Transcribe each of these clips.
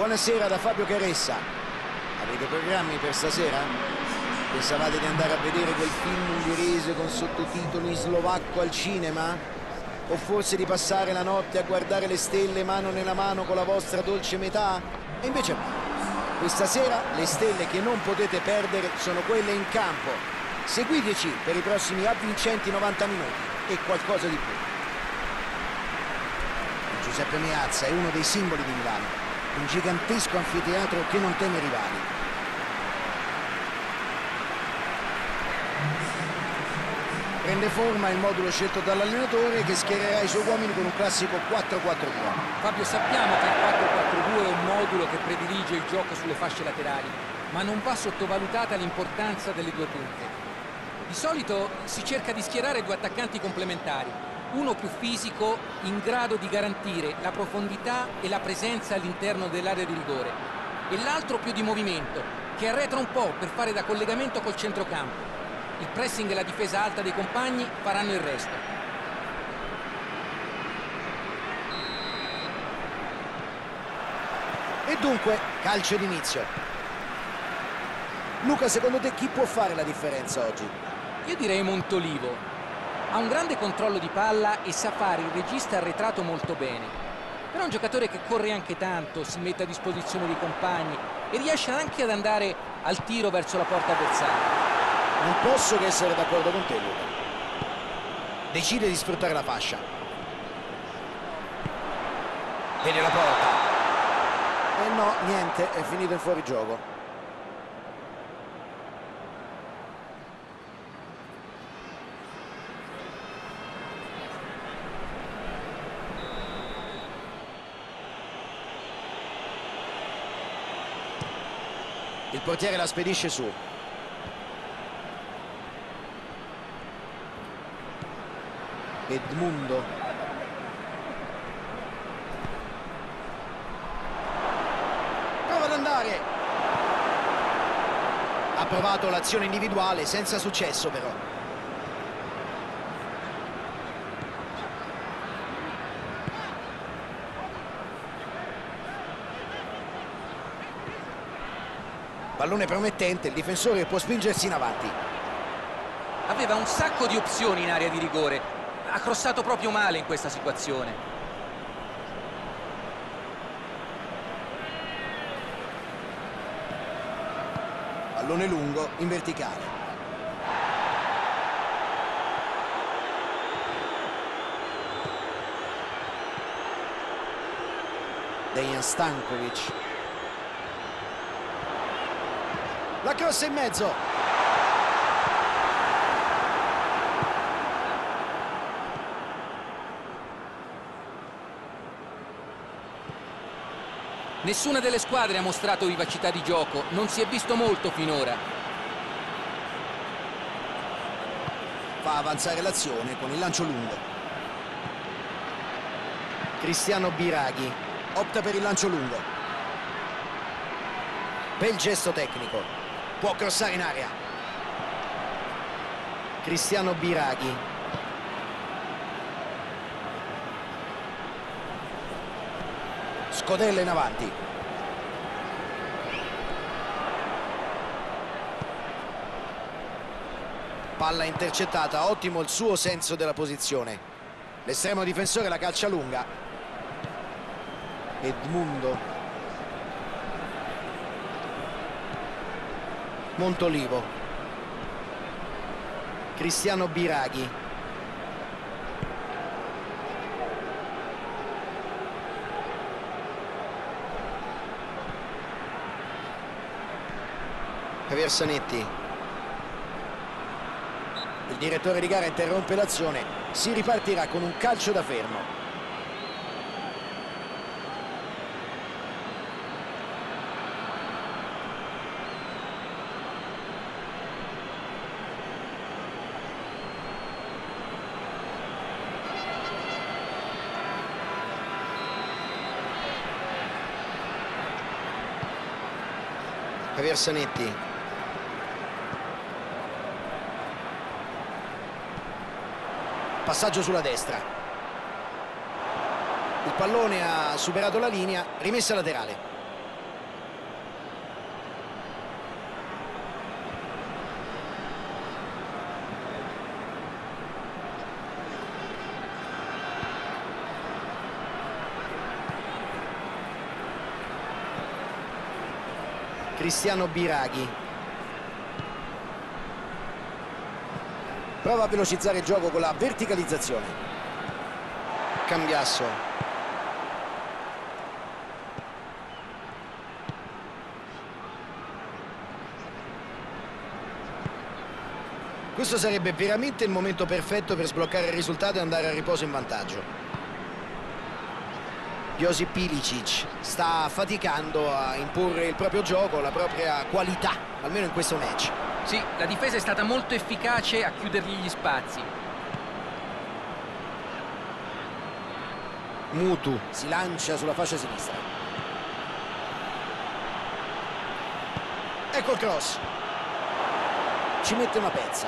Buonasera da Fabio Caressa. Avete programmi per stasera? Pensavate di andare a vedere quel film ungherese con sottotitoli in slovacco al cinema? O forse di passare la notte a guardare le stelle mano nella mano con la vostra dolce metà? E invece no. Questa sera le stelle che non potete perdere sono quelle in campo. Seguiteci per i prossimi avvincenti 90 minuti e qualcosa di più. Giuseppe Meazza è uno dei simboli di Milano. Un gigantesco anfiteatro che non teme rivali. Prende forma il modulo scelto dall'allenatore che schiererà i suoi uomini con un classico 4-4-2. Fabio, sappiamo che il 4-4-2 è un modulo che predilige il gioco sulle fasce laterali, ma non va sottovalutata l'importanza delle due punte. Di solito si cerca di schierare due attaccanti complementari, uno più fisico, in grado di garantire la profondità e la presenza all'interno dell'area di rigore, e l'altro più di movimento, che arretra un po' per fare da collegamento col centrocampo. Il pressing e la difesa alta dei compagni faranno il resto. E dunque, calcio d'inizio. Luca, secondo te chi può fare la differenza oggi? Io direi Montolivo. Ha un grande controllo di palla e sa fare il regista arretrato molto bene. Però è un giocatore che corre anche tanto, si mette a disposizione dei compagni e riesce anche ad andare al tiro verso la porta avversaria. Non posso che essere d'accordo con te, Luca. Decide di sfruttare la fascia. Vede la porta. E no, niente, è finito in fuorigioco. Il portiere la spedisce su. Edmundo. Prova ad andare. Ha provato l'azione individuale senza successo però. Pallone promettente, il difensore può spingersi in avanti. Aveva un sacco di opzioni in area di rigore. Ha crossato proprio male in questa situazione. Pallone lungo in verticale. Dejan Stankovic. La cross in mezzo. Nessuna delle squadre ha mostrato vivacità di gioco, non si è visto molto finora. Fa avanzare l'azione con il lancio lungo. Cristiano Biraghi opta per il lancio lungo. Bel gesto tecnico. Può crossare in area. Cristiano Biraghi. Scodella in avanti. Palla intercettata, ottimo il suo senso della posizione. L'estremo difensore la calcia lunga. Edmundo. Montolivo. Cristiano Biraghi. Javier Zanetti. Il direttore di gara interrompe l'azione. Si ripartirà con un calcio da fermo. Javier Zanetti. Passaggio sulla destra. Il pallone ha superato la linea, rimessa laterale. Cristiano Biraghi. Prova a velocizzare il gioco con la verticalizzazione. Cambiasso. Questo sarebbe veramente il momento perfetto per sbloccare il risultato e andare a riposo in vantaggio. Josip Ilicic sta faticando a imporre il proprio gioco, la propria qualità, almeno in questo match. Sì, la difesa è stata molto efficace a chiudergli gli spazi. Mutu si lancia sulla fascia sinistra. Ecco il cross. Ci mette una pezza.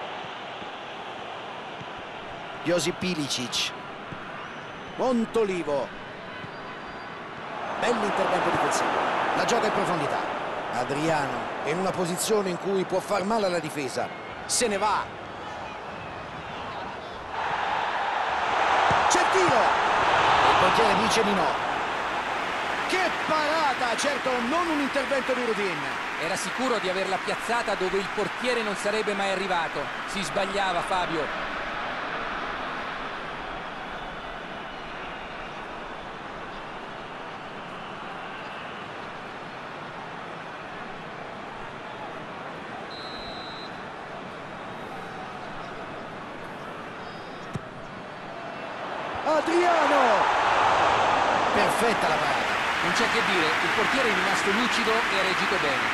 Josip Ilicic. Montolivo. Bell'intervento difensivo. La gioca in profondità. Adriano è in una posizione in cui può far male alla difesa. Se ne va. C'è il tiro. Il portiere dice di no. Che parata! Certo, non un intervento di routine. Era sicuro di averla piazzata dove il portiere non sarebbe mai arrivato. Si sbagliava, Fabio. Adriano! Perfetta la parata. Non c'è che dire, il portiere è rimasto lucido e ha reagito bene.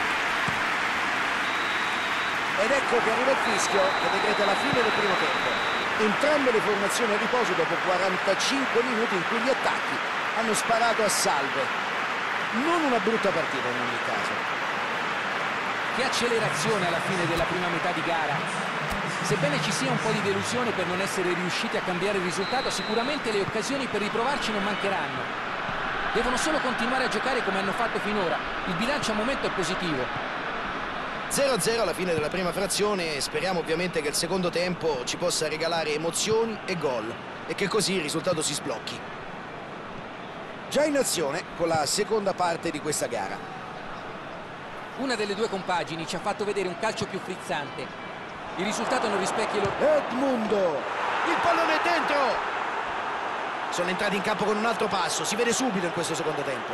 Ed ecco che arriva il fischio che decreta la fine del primo tempo. Entrambe le formazioni a riposo dopo 45 minuti in cui gli attacchi hanno sparato a salve. Non una brutta partita in ogni caso. Che accelerazione alla fine della prima metà di gara. Sebbene ci sia un po' di delusione per non essere riusciti a cambiare il risultato, sicuramente le occasioni per riprovarci non mancheranno. Devono solo continuare a giocare come hanno fatto finora. Il bilancio al momento è positivo. 0-0 alla fine della prima frazione e speriamo ovviamente che il secondo tempo ci possa regalare emozioni e gol e che così il risultato si sblocchi. Già in azione con la seconda parte di questa gara. Una delle due compagini ci ha fatto vedere un calcio più frizzante. Il risultato non rispecchia i loro... Edmundo! Il pallone è dentro! Sono entrati in campo con un altro passo, si vede subito in questo secondo tempo.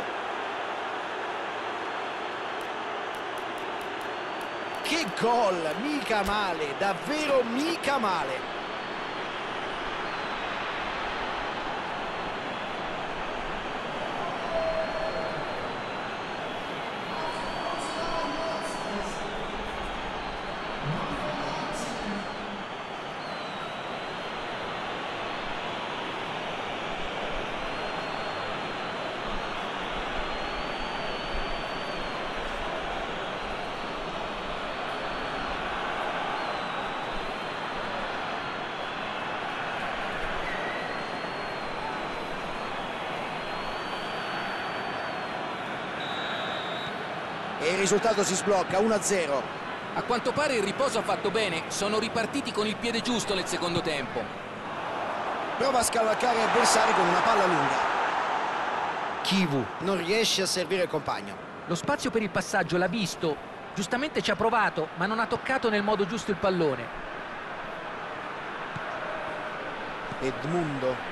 Che gol! Mica male, davvero mica male! E il risultato si sblocca, 1-0. A quanto pare il riposo ha fatto bene. Sono ripartiti con il piede giusto nel secondo tempo. Prova a scavalcare gli avversari con una palla lunga. Chivu non riesce a servire il compagno. Lo spazio per il passaggio l'ha visto. Giustamente ci ha provato, ma non ha toccato nel modo giusto il pallone. Edmundo.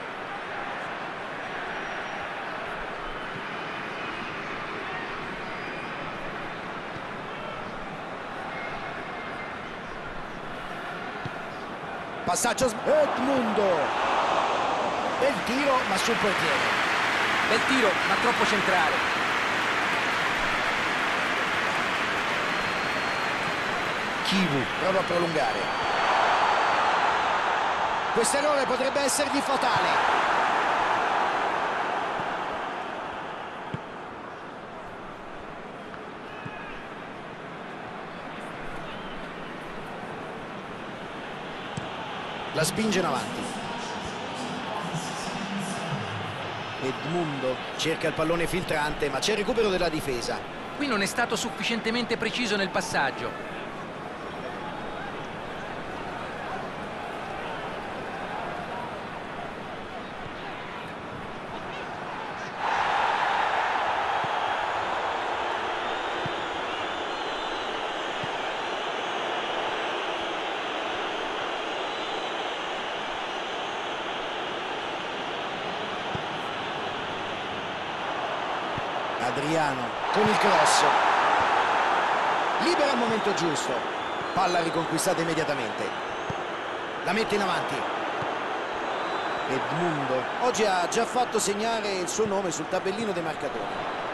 Passaggio Edmundo. Bel tiro ma sul portiere. Bel tiro ma troppo centrale. Chivu prova a prolungare. Questo errore potrebbe essergli fatale. La spinge in avanti. Edmundo cerca il pallone filtrante, ma c'è il recupero della difesa. Qui non è stato sufficientemente preciso nel passaggio. Adriano con il cross, libera al momento giusto, palla riconquistata immediatamente, la mette in avanti. Edmundo oggi ha già fatto segnare il suo nome sul tabellino dei marcatori.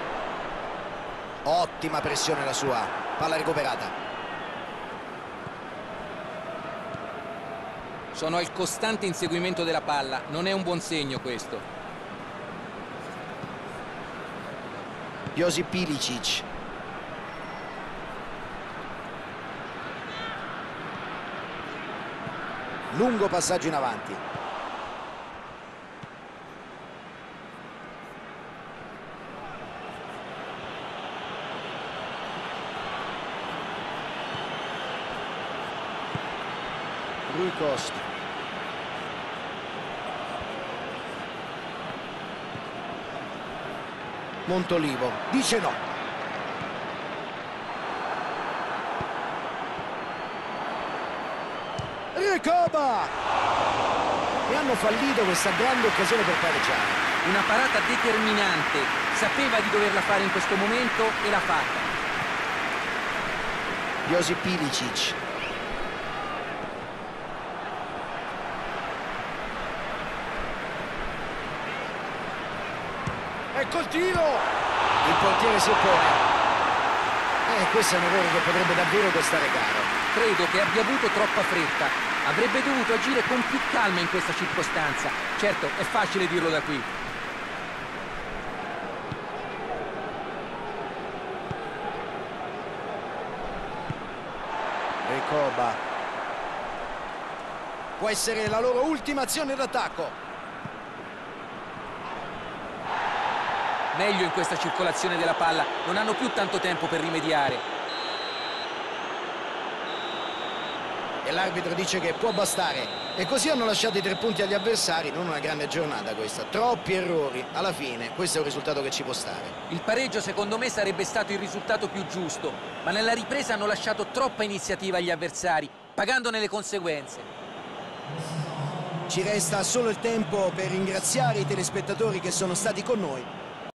Ottima pressione la sua, palla recuperata. Sono al costante inseguimento della palla, non è un buon segno questo. Josip Ilicic. Lungo passaggio in avanti. Rui Costa. Montolivo dice no. Recoba! E hanno fallito questa grande occasione per pareggiare. Una parata determinante, sapeva di doverla fare in questo momento e l'ha fatta. Josip Ilicic. Ecco il tiro! Il portiere si oppone. Questo è un errore che potrebbe davvero costare caro. Credo che abbia avuto troppa fretta. Avrebbe dovuto agire con più calma in questa circostanza. Certo, è facile dirlo da qui. Recoba. Può essere la loro ultima azione d'attacco. Meglio in questa circolazione della palla, non hanno più tanto tempo per rimediare. E l'arbitro dice che può bastare. E così hanno lasciato i 3 punti agli avversari. Non una grande giornata questa, troppi errori. Alla fine questo è un risultato che ci può stare. Il pareggio secondo me sarebbe stato il risultato più giusto, ma nella ripresa hanno lasciato troppa iniziativa agli avversari, pagandone le conseguenze. Ci resta solo il tempo per ringraziare i telespettatori che sono stati con noi